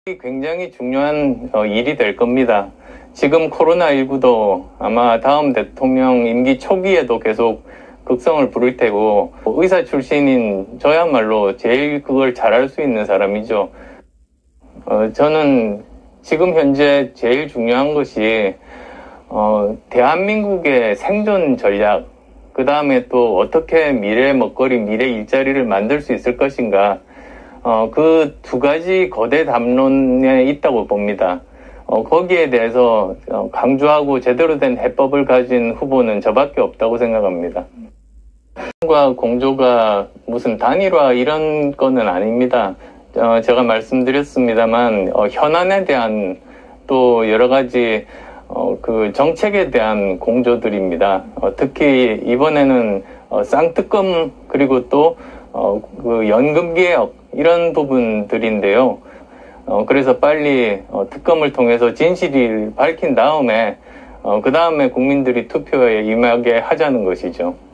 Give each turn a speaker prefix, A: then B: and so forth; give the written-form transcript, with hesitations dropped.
A: 굉장히 중요한 일이 될 겁니다. 지금 코로나19도 아마 다음 대통령 임기 초기에도 계속 극성을 부를 테고, 의사 출신인 저야말로 제일 그걸 잘할 수 있는 사람이죠. 저는 지금 현재 제일 중요한 것이 대한민국의 생존 전략, 그 다음에 또 어떻게 미래 먹거리, 미래 일자리를 만들 수 있을 것인가, 그 두 가지 거대 담론에 있다고 봅니다. 거기에 대해서 강조하고 제대로 된 해법을 가진 후보는 저밖에 없다고 생각합니다. 과 공조가 무슨 단일화 이런 거는 아닙니다. 제가 말씀드렸습니다만 현안에 대한 또 여러 가지 그 정책에 대한 공조들입니다. 특히 이번에는 쌍특검 그리고 또 그 연금 개혁 이런 부분들인데요. 그래서 빨리 특검을 통해서 진실을 밝힌 다음에 그 다음에 국민들이 투표에 임하게 하자는 것이죠.